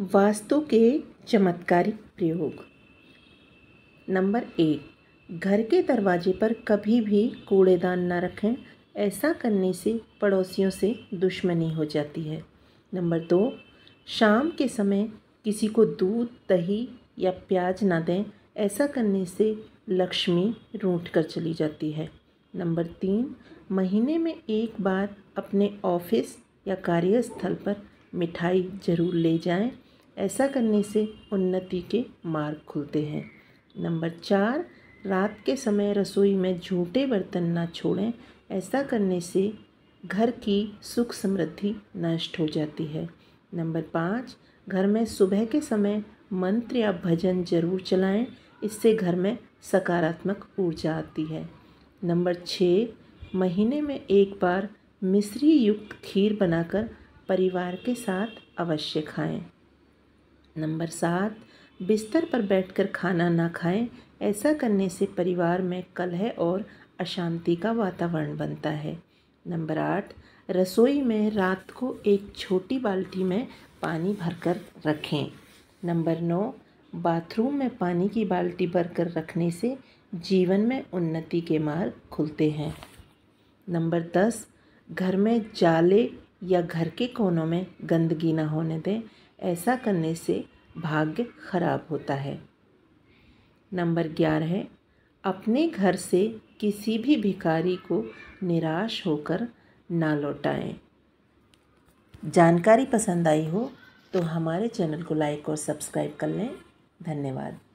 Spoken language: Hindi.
वास्तु के चमत्कारी प्रयोग। नंबर 1, घर के दरवाजे पर कभी भी कूड़ेदान न रखें। ऐसा करने से पड़ोसियों से दुश्मनी हो जाती है। नंबर 2, शाम के समय किसी को दूध, दही या प्याज ना दें। ऐसा करने से लक्ष्मी रूठ कर चली जाती है। नंबर 3, महीने में एक बार अपने ऑफिस या कार्यस्थल पर मिठाई ज़रूर ले जाएं। ऐसा करने से उन्नति के मार्ग खुलते हैं। नंबर 4, रात के समय रसोई में झूठे बर्तन ना छोड़ें। ऐसा करने से घर की सुख समृद्धि नष्ट हो जाती है। नंबर 5, घर में सुबह के समय मंत्र या भजन जरूर चलाएं। इससे घर में सकारात्मक ऊर्जा आती है। नंबर 6, महीने में एक बार मिश्री युक्त खीर बनाकर परिवार के साथ अवश्य खाएं। नंबर 7, बिस्तर पर बैठकर खाना ना खाएं। ऐसा करने से परिवार में कलह और अशांति का वातावरण बनता है। नंबर 8, रसोई में रात को एक छोटी बाल्टी में पानी भरकर रखें। नंबर 9, बाथरूम में पानी की बाल्टी भरकर रखने से जीवन में उन्नति के मार्ग खुलते हैं। नंबर 10, घर में जाले या घर के कोनों में गंदगी ना होने दें। ऐसा करने से भाग्य खराब होता है। नंबर 11, अपने घर से किसी भी भिखारी को निराश होकर ना लौटाएं। जानकारी पसंद आई हो तो हमारे चैनल को लाइक और सब्सक्राइब कर लें। धन्यवाद।